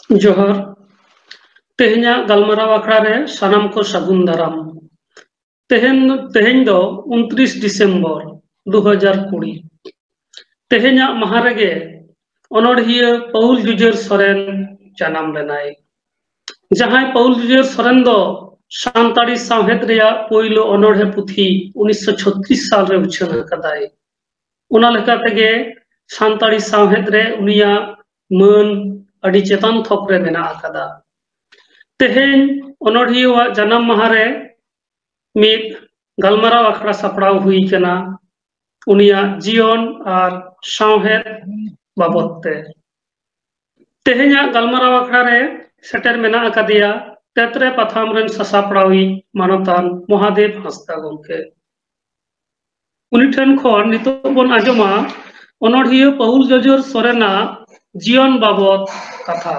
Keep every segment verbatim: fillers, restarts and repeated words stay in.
जोहर तेहना गलमाराव आखड़ा रे सानाम को सागुन दाराम तेहन तेहन दो उनतीस डिसेम्बर दो हज़ार बीस तेहना माहा रेगे अनोढ़िया पाउल जुझार सोरेन जानाम लेनाय जहां पाउल जुझार सोरेन दो सानताड़ी सावहेद रेया पोइलो अनोढ़े पुथी उन्नीस सौ छत्तीस साल रे उछाल कदाय उना लेका तेगे सानताड़ी सावहेद रे उनिया मान अड़ी चेतान थोक रे मेना आकादा तेहेन अनोढ़िया जानाम माहा रे मिद गलमाराव आखड़ा सापड़ाव हुई कना उनिया जीवन और सावहेद बाबत ते तेहेना गलमाराव आखड़ा रे सेटर मेना आकादिया तेतरे पाथाम रेन सासापड़ावी मानतान महादेव हांसदा गंके उनी ठेन खन नितो बन आजमा अनोढ़िया पाउल जुझार सोरेना जीवन बाबत कथा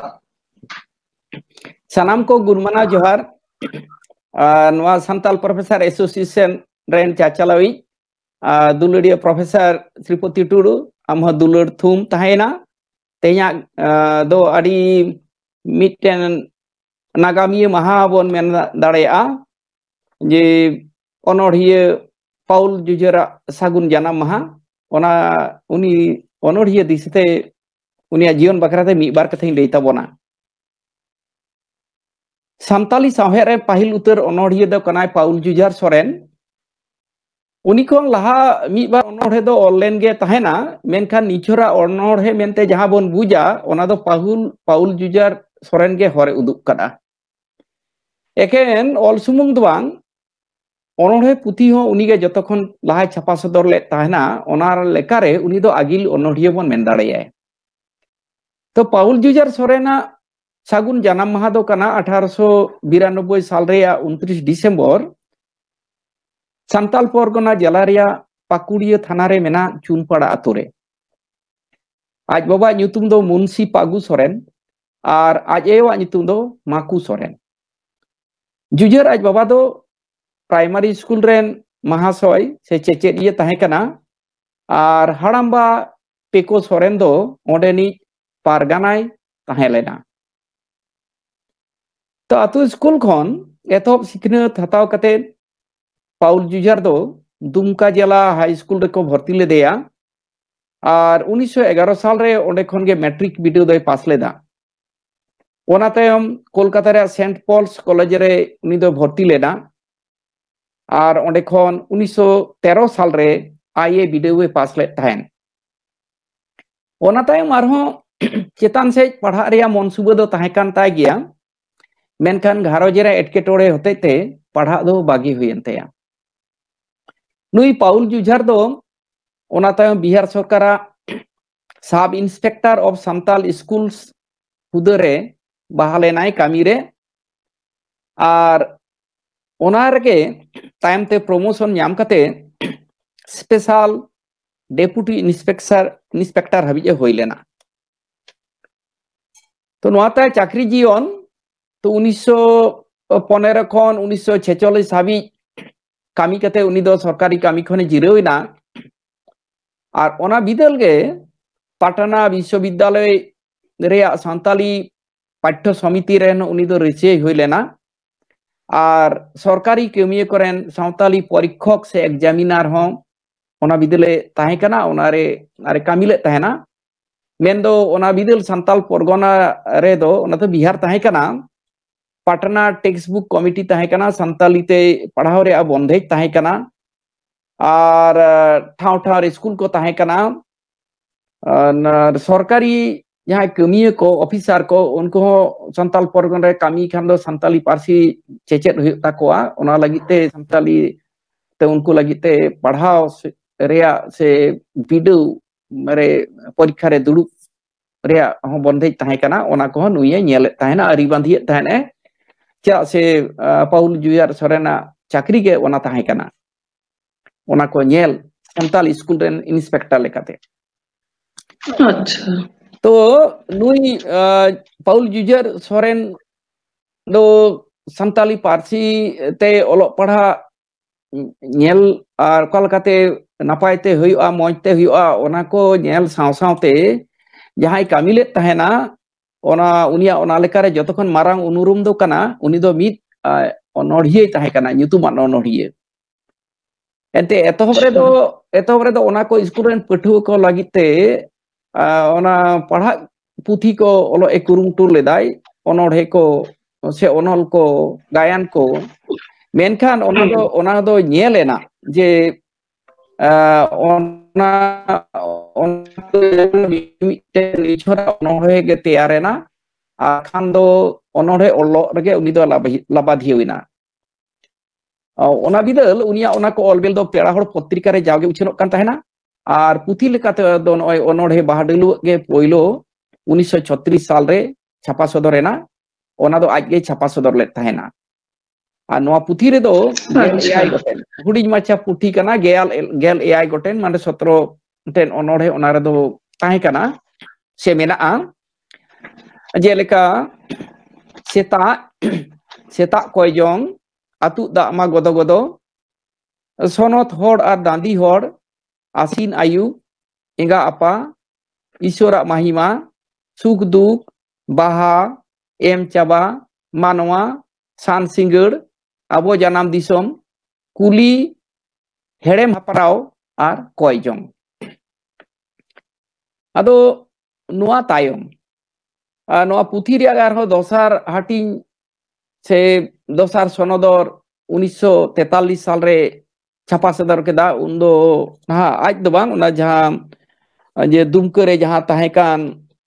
सानाम को गुरमाना जोहार नवा संताल प्रोफेसर एसोसिएशन रेन चाचालावी दुलड़िया प्रोफेसर श्रीपति टुडू आमह दुलड़ थुम तहेना तेया दो अड़ी मिटन नागामिया महा बन मेन दाड़ेया जे अनोढ़िया पाउल जुझार सागुन जानाम महा ओना उनी अनोढ़िया दिसते उनिया जीवन बखराते मिबार कथाई लई ताबोना सानताली सावहेद रे पाहिल उतर अनोढ़िया दो कनाय पाउल जुझार सोरेन उनी को लहा मिबार अनोढ़े दो ऑनलाइन गे तहेना मेनखान निचोरा अनोढ़े मेनते जहां बन बुझा ओना दो पाहुल पाउल जुझार सोरेन गे हरे उदुग कदा एकेन ऑल सुमुंग दो बांग अनोढ़े पुथी हो उनी गे जतखन लहा छापा सदर ले तहेना ओना लेकारे उनी दो आगिल अनोढ़िया बन मेन दाड़ेयाय तो पाउल जुझार सोरेना सागुन जानाम माहा दो कना अठारह सौ बिरानब्बे साल रेया उनतीस डिसेम्बर सान्ताल परगना जिला रेया पाकुड़िया थाना रे मेना चुनपाड़ा आतो रे आज बाबा ᱧᱩᱛᱩᱢ दो मुंशी पागु सोरेन और आज एवा ᱧᱩᱛᱩᱢ दो माकू सोरेन जुझार आज बाबा दो प्राइमरी स्कूल रेन महाशय से चेचेदिया ताहे कना और हड़ाम्बा पेको सोरेन दो ओंडेनी पारगानाय ताहे लेना तो आतु स्कूल खन एतहब सिखनात हताव कते पाउल जुझार दो दुमका जिला हाई स्कूल रे को भर्ती लेदेया और उन्नीस सौ ग्यारह साल रे ओंडे खन गे मैट्रिक बिडियो दो पास लेदा ओना तायम कोलकाता रे सेंट पॉल्स कॉलेज रे उनी दो भर्ती लेना और ओंडे खन उन्नीस सौ तेरह साल रे आईए बिडियो पास ले ताहेन ओना तायम आरहो चेतान से पढ़ा रेया मनसुबा दो ताहे कान ताय गिया मेनखान घारोज रे एटकेटोड़े होते ते पढ़ा दो बागी हुयन तेया नुई पाउल जुझार दो ओना तायम बिहार सरकारा sub inspector of Santal schools हुदरे बहालेनाय कामी रे और ओना रेगे तायम ते प्रमोशन नाम कते स्पेशल डेपुटी इंस्पेक्टर इंस्पेक्टर हबीजे होई लेना तो नोआता चाकरी जीवन तो उन्नीस सौ पंद्रह खन उन्नीस सौ छियालीस हाबी कामी कते उनी दो सरकारी कामी खने जिरावना और ओना बिदल गे पाटना विश्वविद्यालय रेया सान्ताली पाठ्य समिति रेन उनी दो रिचे हुई लेना और सरकारी कामिया करेन सान्ताली परीक्षक से एग्जामिनर हो ओना बिदले ताहे कना ओना रे अरे कामिले ताहेना मेन दो ओना बिदल सान्ताल परगना रे दो ओना तो बिहार ताहे कना पाटना टेक्स्ट बुक कमिटी ताहे कना सान्ताली ते पढ़ाव रे बंधेज ताहे कना और ठाव ठाव स्कूल को ताहे कना सरकारी जहां कमिया को ऑफिसर को उनको सान्ताल परगना रे कामी खान दो सान्ताली पारसी चेचेद हुई ताकोआ ओना लगिते सान्ताली ते उनको लगिते पढ़ाव रेया से बिडो मरे परीक्षा रे दुड़ुब रेया हो बंधेज ताहे कना ओना को नुये नेले ताहेना अरी बांधिए ताहेने चा से पाउल जुझार सोरेना चाकरी के ओना ताहे कना ओना को नेल सान्ताल स्कूल रेन इंस्पेक्टर लेकाते अच्छा तो नुई पाउल जुझार सोरेन दो सान्ताली पारसी ते ओलो पढ़ा नेल और कलकाते नापायते हुआ मौजते हुआ ओना को नेल साव सावते जहां कामिले तहेना ona unia ona lekare jotokon marang unurum do kana uni do mid onodhiye tahe kana nyutuman onodhiye ente etohob redo etohob redo ona ko school ren pathua ko lagite ona padha puthi ko olo e kurumutu ledai onodhe ko se onol ko gayan ko menkan ona do ona do nyelena je ona ona miten ichora onodhe ge tearena akan do onodhe olo rege uni do labadhiwina ona bidal unia ona ko olbel do pera hor potrika re jawge uchenok kan tahena ar puthi lekate do noi onodhe bahadelu ge poilo उन्नीस सौ छत्तीस साल रे छापा सदरना ओना दो आज गे छापा सदर ले तहेना आ नोआ पुथी रे दो गेल एआई गोटेन हुडिज माछा पुथी कना गेल गेल एआई गोटेन माने सत्रह टेन ओनोडे ओना रे दो ताहे कना से मेना आ जेलेका सेता सेता कोयजों आतु दामा गदो गदो सोनत होड़ आर दांदी होड़ आसीन आयु एंगा आपा ईश्वरा महिमा सुख दुख बाहा एम चाबा मानवा सान सिंगड़ आबो जानाम दिसोम कुली हेड़ेम हपराव आर कोयजों आदो नुआ तायम नुआ पुथी रे आर हो दोसार हाटिंग से दोसार सोनदर उन्नीस सौ तैंतालीस साल रे छापा सदर केदा उन्दो हा आज दो बांग उना जहां जे दुमका रे जहां ताहेकान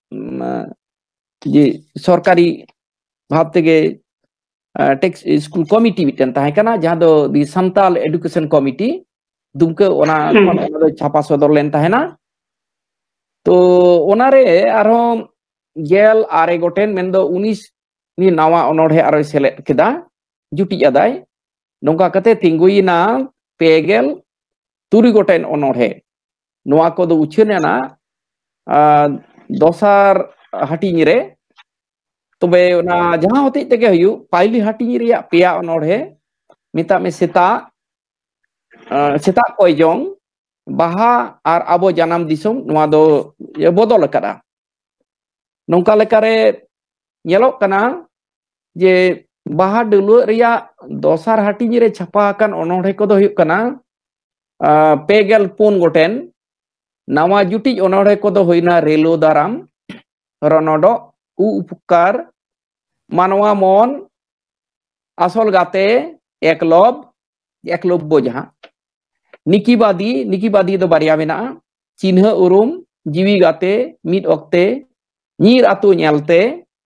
जे सरकारी भाव तेगे टेक्स स्कूल कमिटी मिटन ताहेकाना जहां दो the Santal education committee Dumka ओना ओना दो छापा सदर लेन ताहेना तो ओना रे आरो गेल आरे गोटेन मेनदो उन्नीस नि नावा ओनोडे आरो सेलेट केदा जुटी आदाय नोंका कते तिंगुइना पेगेल तुरी गोटेन ओनोडे नोआ को दो उछनेना दोसार हाटिंग रे तबे ओना जहां होते तेगे हयु पाइली हाटिंग रिया पेया ओनोडे मिता में सेता सेता कोयजों बाहा आर आबो जानाम दिसोम नोआ दो बदल करा नोंका लेकारे येलोक कना जे बाहा डुलु रिया दोसार हाटिंग रे छापा कान ओनोडे को दो हयु कना पेगेल पुन गोटेन नावा जुटी ओनोडे को दो होइना रेलो दाराम रनोडो उ उपकार मानवा मन आसल गाते एकलब एकलब्य जहां निकिबादी निकिबादी दो बारिया मेना चिन्ह उरुम जीवी गाते मिद ओक्ते नीर आतु नेलते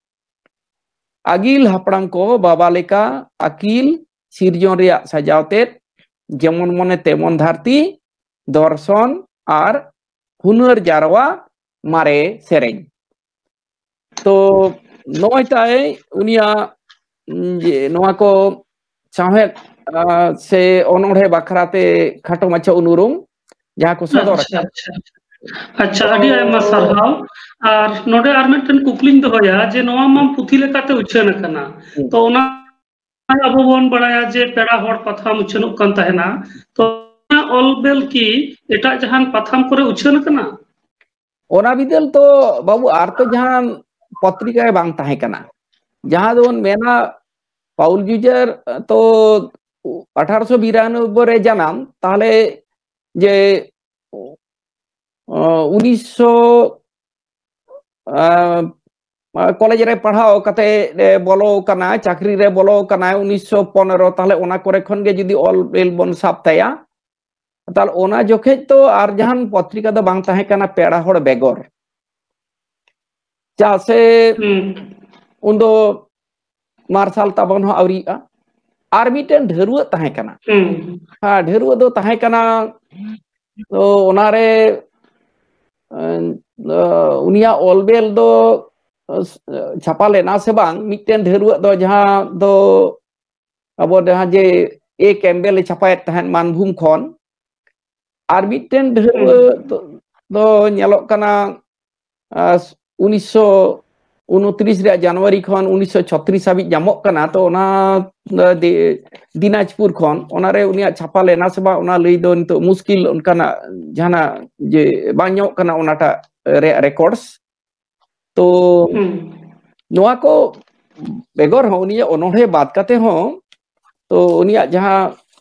आगिल हापड़ाम को बाबा लेका अकील सिरजन रिया सजावते जेमन मने तेमन धरती दर्शन आर हुनर जारवा मारे सेरें तो नोय ताय उनिया नोआ को साहे से ओनोडे बखराते खाटो माछा उनुरुम जहां को सदर अच्छा अच्छा अच्छा अडी आयमा सरहाव आर नोडे आर मिटन कुकलिंग दोया जे नोआ मा पुथी लेकाते उछन कना तो ओना अबो बोन बड़ाया जे पेड़ा होड़ पथाम उछनुक कान तहेना तो ऑलबेल की एटा जहान पथाम करे उछन कना ओना बिदल तो बाबू आर तो जहां पत्रिका बांग ताहे कना जहां दोन मेना पाउल जुजर तो अठारह सौ बिरानबे रे जनाम ताहले जे उन्नीस सौ कॉलेज रे पढ़ाओ कते बोलो कना चाकरी रे बोलो कना उन्नीस सौ पंद्रह ताहले ओना करे खन गे जदी ऑल बेल बन साब ताया ताल ओना जोखे तो आर जहां पत्रिका दो बांग ताहे कना पेड़ा होड़ बेगोर चासे उन्दो मार्शल ताबन हो आवरिया आर मिटेन ढेरुआ ताहे कना हां ढेरुआ दो ताहे कना तो ओना रे उनिया ऑलबेल दो छापा लेना से बांग मिटेन ढेरुआ दो जहां दो अब जहां जे ए कैम्बेल छापाए तहन मानभूम खन आर मिटेन ढेरुआ दो नेलोक कना उन्नीस सौ उनतीस रे जनवरी खन उन्नीस सौ छत्तीस हाबि जामक कना तो ओना दिनाजपुर खन ओना रे उनिया छापा लेना से बा ओना लई दो नितो मुश्किल उनकाना जाना जे बाङो कना ओनाटा रे रिकॉर्ड्स तो नोआ को बेगर हो उनिया ओनोढ़े बात करते हो तो उनिया जहाँ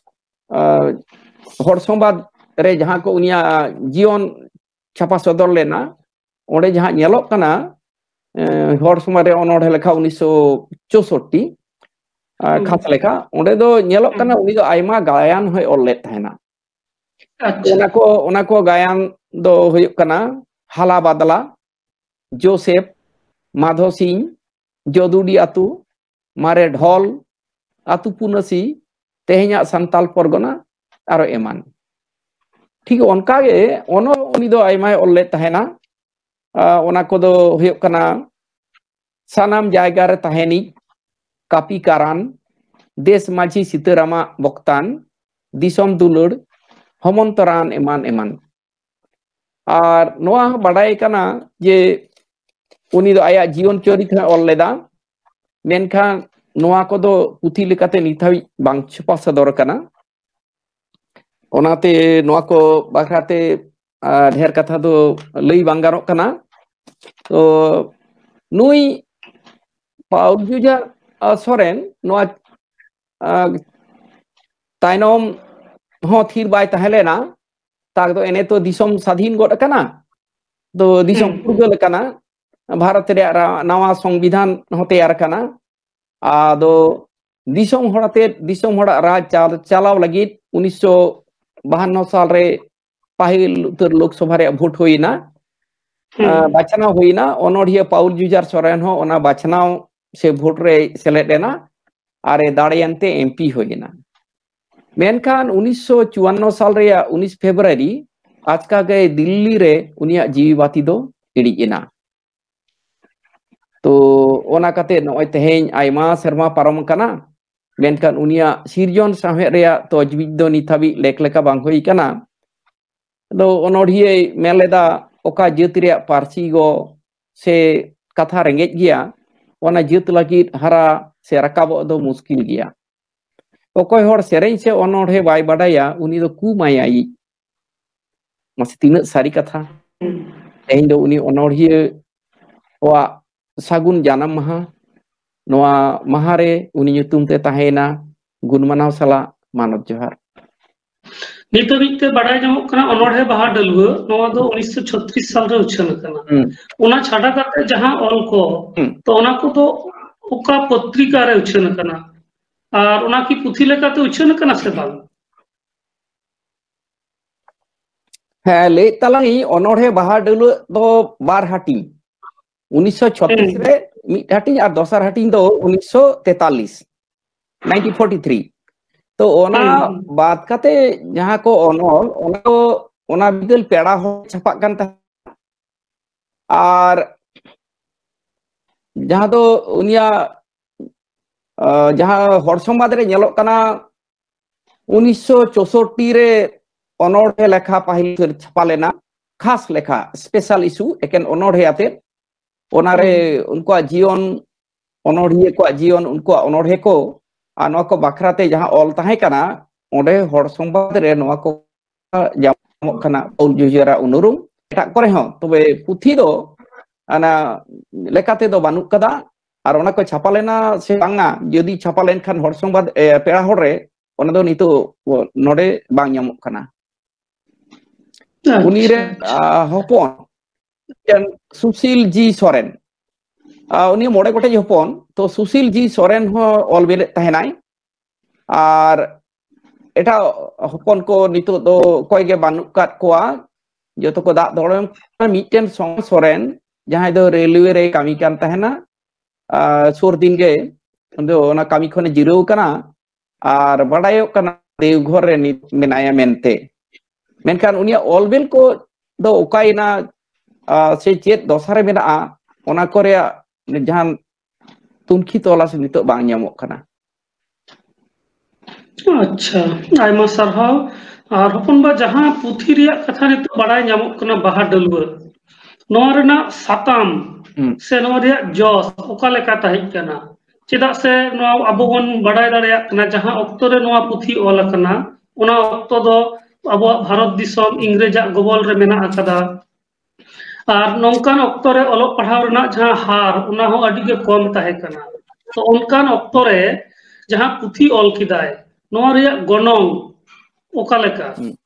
हर संबाद रे जहाँ को उनिया जीवन छापा सदर लेना ओंडे जहाँ नेलोक कना हर संबाद रे ओनोढ़े लेखा उन्नीस सौ चौसठ खास लेखा ओंडे दो नेलोक कना उनी दो आयमा गायन होय ओल्ले तहना ओना को ओना को गायन दो हुयुक कना हाला बादला जोसेफ माधो सिंह जोदुडी आतु मारे ढोल आतु पुनसी तेहना संताल परगना आरो एमान ठीक उनका गे ओनो उनी दो आयमा ओल्ले तहना ओना को दो हुयुक कना सानाम जायगा रे तहनी कापी कारान देश माझी सीतारामा बक्तान दिसम दुलड़ हमंतरान एमान एमान और नोआ बाडाय कना जे उनी दो आया जीवन चरित्र ऑल लेदा मेनखान नोआ को दो पुथी लेकाते निथावि बांग छपा सदर कना ओनाते नोआ को बाखराते ढेर कथा दो लई बांग गानोक कना तो नुई पाउल जुझार सोरेन नोआ ताइनोम हो थीर बाय तहलेना ताक दो एने तो दिसम स्वाधीन गोड कना तो दिसम फुरगल कना भारत रे नवा संविधान हो तैयार कना आदो दिसम होड़ाते दिसम होड़ा राज चलाव लगी उन्नीस सौ बाहान्न साल रे पाहिल उतर लोकसभा रे भोट होइना बाचनाव होइना ओनोढ़िया पाउल जुझार सोरेन हो ओना बाचनाव से भोट रे सेलेदेना आरे दाड़ेयनते एमपी होइना मेनखान उन्नीस सौ चौवन साल रे उन्नीस फेब्रुआरी आजका गए दिल्ली रे उनिया जीवी बाती दो इड़ीना तो ओना कते नय तेहेन आयमा शर्मा पारम कना मेनखान उनिया सिरजन साहे रे तजविज दो निथाबी लेख लेखा बांग होई कना दो ओनोढ़िये मेलेदा ओका जात रे पारसी गो से कथा रेंगेज गिया ओना जात लगी हरा से रकाबो दो मुश्किल गिया ओकोय होड़ सेरें से ओनोढ़े बाय बाडाया उनी दो कु मायाई मासे तीन सारी कथा तेहेन दो उनी ओनोढ़िये वा सागुन जानम महा नोआ महारे उनी nyutum ते ताहेना गुणमानाव साला मानव जोहार नितबिते बाडाय जामोक कना ओनोढ़े बाहा डलुआ नोआ दो उन्नीस सौ छत्तीस साल रे उछन कना ओना छाडा करते जहां ऑल को तो ओना को तो ओका पत्रिका रे उछन कना और ओना की पुथी लेकाते उछन कना से बाल है ले तलाही ओनोढ़े बाहा डलुआ दो बार हाटी उन्नीस सौ छत्तीस रे मिट हाटी और दोसर हाटी दो उन्नीस सौ तैंतालीस नाइनटीन फोर्टी थ्री तो ओना बात काते जहां को ओनोल ओना को ओना बिदल पेड़ा हो छपा कान ता और जहां तो उनिया जहां हर संबाद रे नेलोक कना उन्नीस सौ चौसठ रे ओनोढ़े लेखा पाहिल छपा लेना खास लेखा स्पेशल इशू एकेन ओनोढ़े आते ओनारे उनको जीवन ओनोढ़िये को जीवन उनको ओनोढ़े को आ नोआ को बाखराते जहां ऑल ताहे कना ओंडे हर संबाद रे नोआ को जामोक कना पाउल जुझारा उनुरुम एटा करे हो तबे पुथी दो आना लेकाते दो बानुक कदा और ओना को छापा लेना से बांगा यदि छापा लेन खान हर संबाद पेड़ा हर रे ओना दो नितो नोडे बांग जामोक कना उनी रे हपन सुशील जी सोरेन उनी मोड़े गोटे हपन तो सुशील जी सोरेन हो ऑल बेले तहनाय और एटा हपन को नितो दो कोई के बानुक काट कोआ जो तो को दा दौड़म मिटेन सॉन्ग सोरेन जहां दो रेलवे रे कामी कान तहना सुर दिन गे दो ओना कामी खने जिरो कना और बडायो कना देवघर रे मेनाया मेनते मेनखान उनिया ऑल बेल को दो ओकाइना से चेत दोसरे मेना ओना करे जहां तुनखी तोला से नितो बांग ᱧᱟᱢᱚᱜ कना अच्छा आयमा सरहाव और हपन बा जहां पुथी रिया कथा नितो बाडाय ᱧᱟᱢᱚᱜ कना बाहा डलुआ नोआ रेना साताम से नोआ रिया जॉस ओका लेका ताहिक कना चेदा से नोआ अबो बन बाडाय दाड़िया कना जहां ऑक्टो रे नोआ पुथी ऑल कना ओना ऑक्टो दो अबो भारत दिसम इंग्रेजा गबल रे मेना अकदा और नौकान ऑक्टो रे ओलो पढ़ाव रना जहां हार उना हो अडी के कम ताहे कना तो उनकान ऑक्टो रे जहां पुथी ऑल किदाय नोआ रिया गनोंग ओका लेका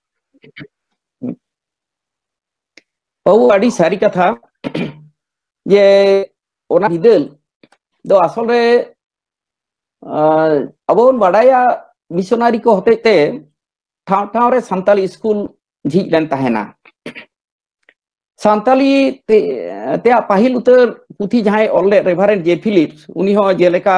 बाबू अडी सारी कथा ये ओना हिदल दो असल रे अबोन बड़ाया मिशनरी को होते ते ठाव ठाव रे संताली स्कूल झीज लेन ताहेना संताली ते, ते पाहिल उतर पुथी जहां ऑलरे रेवरेंड जे फिलिप्स उनी हो जेलेका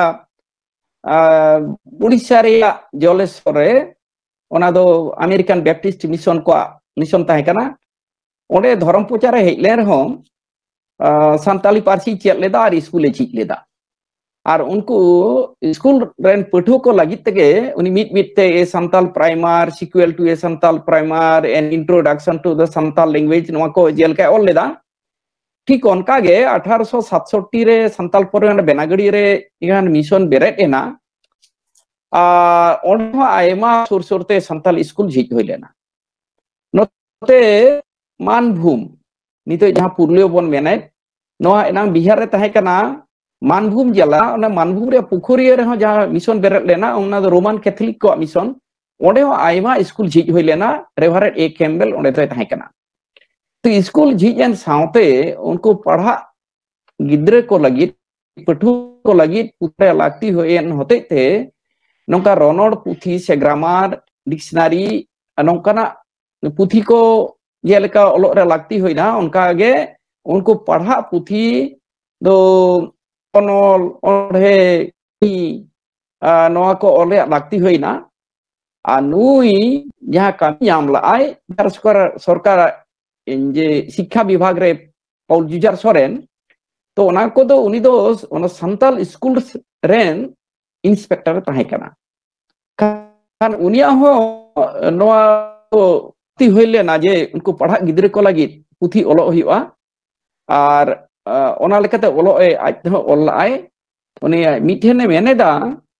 उड़ीसा रे जलेश्वर रे ओना दो अमेरिकन बैप्टिस्ट मिशन को मिशन ताहे कना ओंडे धर्म प्रचार हेले रहो संताली पारसी चेक लेदा और स्कूल झीज लेदा और उनको स्कूल रेन पठुआ को लगित तेगे उनी मिट मिट ते a Santal primer sequel to a Santal primer and introduction to the Santal language नवा को जेलका ऑल लेदा ठीक उनका गे अठारह सौ सतसठ रे संताल पर बेनागड़ी रे इहान मिशन बेरेट एना आ ओंडो आयमा सुर सुरते संताल स्कूल झीज होय लेना नोते मानभूम नितो जहां पुरलियो बन मेने नोआ एनांग बिहार रे ताहे कना मानभूम जिला ओना मानभूम रे पुखुरिया रे जहां मिशन बेरेट लेना ओना दो रोमान कैथोलिक को मिशन ओंडे हो आयमा स्कूल झीज होय लेना रेवरेंड ए कैम्बेल ओंडे तो ताहे कना तो स्कूल झीजन सावते उनको पढ़ा गिद्रे को लगी पठु को लगी पुत्रे लागती होयन होते थे नोका रोनोड पुथी से ग्रामर डिक्शनरी नोकाना पुथी को जेलेका ओलो रे लागती होइना उनका गे उनको पढ़ा पुथी दो ओनोल ओढ़े नोआ को ओले लागती होइना आ नुई जहां कामी आम लाय सरकार सरकार जे शिक्षा विभाग रे पौल जुजार सोरेन तो ओना को दो उनी दो ओना संताल स्कूल रेन इंस्पेक्टर ताहे कना कान उनिया हो नोआ तो ती होइले ना जे उनको पढ़ा गिद्रे को लगी पुथी ओलो हुआ और ओना लेकाते ओलो ए आज हो ओलाय उनी मिठेने मेनेदा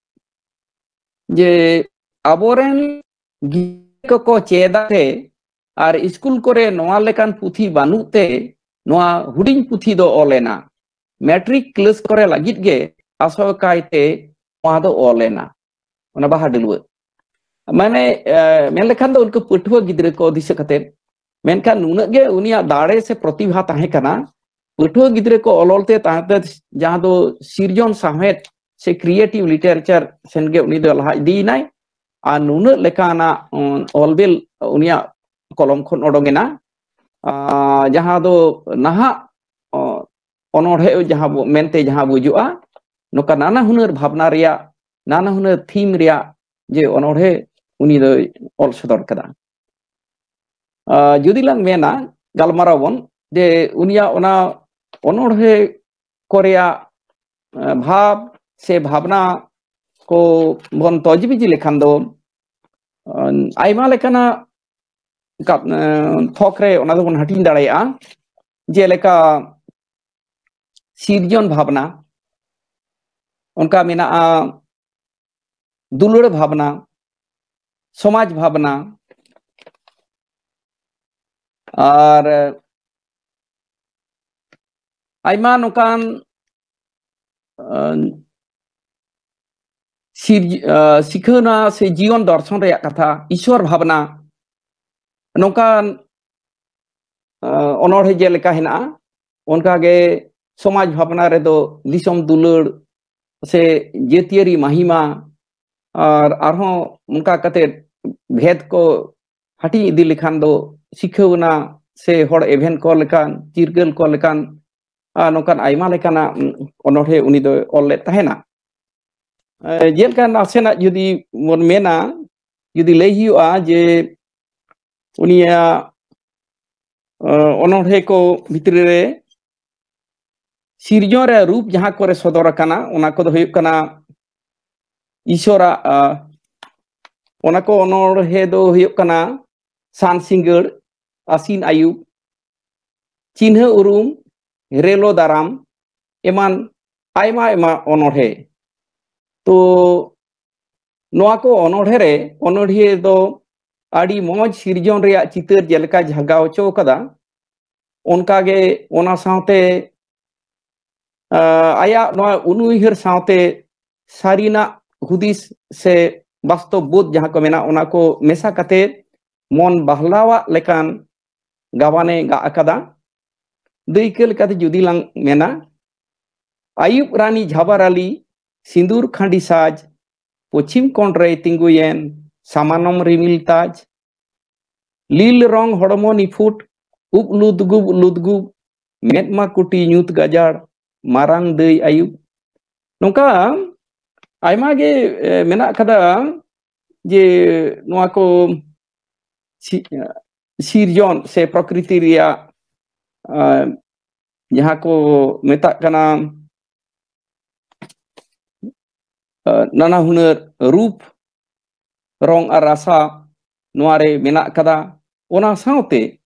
जे आबोरेन गिद्रे को चेदाते और स्कूल करे नोआ लेकान पुथी बानुते नोआ हुडिंग पुथी दो ओलेना मैट्रिक क्लास करे लगित गे आसो कायते नोआ दो ओलेना ओना बाहा दिलुआ माने मेन लेखान दो उनको पठुआ गिद्रे को दिसे कते मेनखान नुना गे उनिया दाड़े से प्रतिभा ताहे कना पठुआ गिद्रे को ओलोलते ताते जहां दो सिरजन साहेत से क्रिएटिव लिटरेचर सेनगे उनी दो लहा दीनाय आ नुना लेकाना ओलबेल उनिया कलम खन ओडोंगेना जहां दो नहा ओनोढ़े जहां मेनते जहां बुजुआ नोका नाना हुनर भावना रिया नाना हुनर थीम रिया जे ओनोढ़े उनी दो ऑल सदर कदा जुदी लांग मेना गलमारावन जे उनिया ओना ओनोढ़े कोरिया भाव से भावना को बन तजबिजी लेखान दो आयमा लेखाना थोकरे ओना दो बन हटिन दाड़ेया जेलेका सिरजन भावना उनका मेना दुलड़ भावना समाज भावना और आयमा नोकान शिखना से जीवन दर्शन रे कथा ईश्वर भावना नोकान ओनोढ़े जेलेका हेना उनका गे समाज भावना रे दो दिसम दुलड़ से जेतियरी महिमा और आरहों उनका कते भेद को हटी इदी लेखान दो शिखना से होड़ एभेन को लेकान चिरगल को लेकान नोकान आयमा लेकाना ओनोढ़े उनी दो ओल ले ताहेना जेलका नासेना जुदी मन मेना जुदी लई हुआ जे उनिया ओनोढ़े को भितरे रे सिरजन रे रूप जहां करे सदर काना ओना को दो हुयुग काना ईश्वरा ओना को ओनोढ़े दो हुयुग काना सान सिंगड़ आसीन आयुब चिन्ह उरुम रेलो दाराम एमान आयमा एमा ओनोढ़े तो नोआ को ओनोढ़े रे ओनोढ़िए दो आड़ी मौज सिरजन रे चितर जेलका झगाव चो कदा onkage ona saute aya noa unuihar saute sarina hudis se bastob bod jaha ko mena ona ko mesa kate mon bahlawa lekan gawane ga akada deikel kate judi lang mena Ayub Rani Jhabar Ali Sindur Khandi Saj Pochim Kondre Tinguyen Samanom Rimil Taj Lil Rong Hormo Nifut Up Ludgub Ludgub Metma Kuti Nyut Gajar Marang Dei Ayub nongka aima ge mena kada je noa ko sirjon se prakriti ria jaha ko metak kana nana hunar rup rong ar rasa noare menak kada ona saute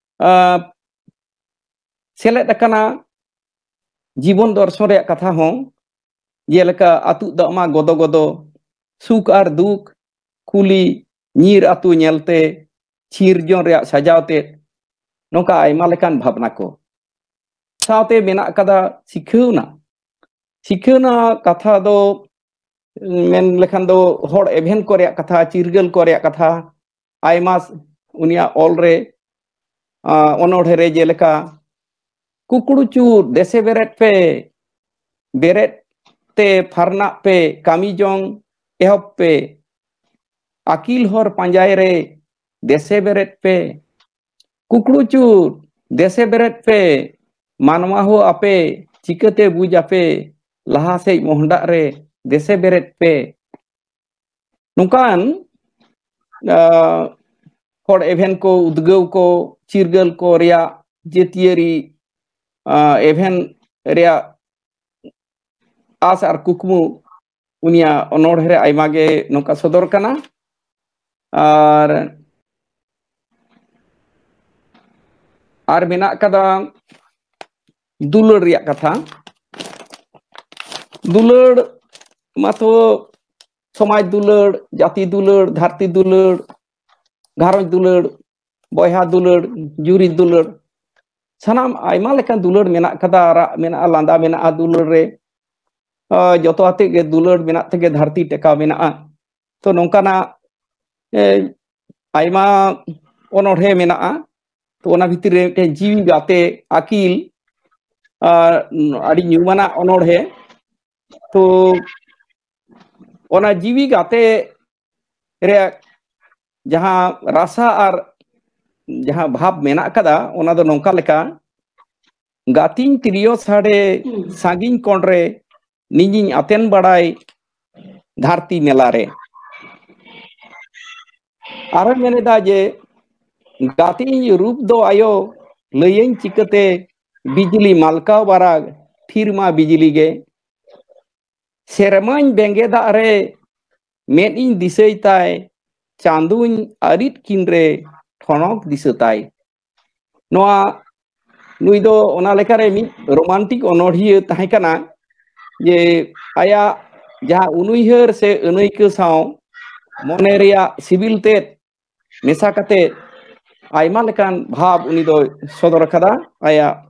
seled akana jibon dorson rek katha hon jeleka atu dama godo godo suk ar duk kuli nyir atu nyelte chirjon rek sajaute nongka aima lekan bhabna ko saute menak kada sikheuna sikheuna katha do men lekhan do hor event ko rek katha chirgal ko rek katha aima unia olre onodhe re jeleka kukuruchu dese beret pe beret te farna pe kami jong ehop pe akil hor panjai re dese beret pe kukuruchu dese beret pe manwa ho ape chikate buj ape laha sei mohda re dese beret pe nungkan hor event ko udgau ko chirgal ko ria jetieri event ria as ar kukmu unia onodhe aima ge nongka sodor kana ar ar menak kada dulur ria katha dulur mato somaj dulur jati dulur dharti dulur gharoj dulur boyha dulur juri dulur sanam aima lekan dulur menak kada ra menak landa menak dulur re joto ate ge dulur menak tege dharti teka menak to nongkana aima onodhe menak to ona bhitir re te jiwi gate akil adi nyumana onodhe to ona jiwi gate re jaha rasa ar jaha bhab menak kada ona do nongka leka gatin trio sade sagin kondre ninjing aten badai dharti melare aran meneda je gatin rup do ayo leyen chikate bijli malka barag firma bijli ge sermain bengeda are med in disei tai chanduin arit kinre thonok disetai noa nui do ona lekare mi romantic onodhiya tahe kana je aya jaha unuihar se unuike saw mone ria sibil te mesa kate aima lekan bhab uni do sodor kada aya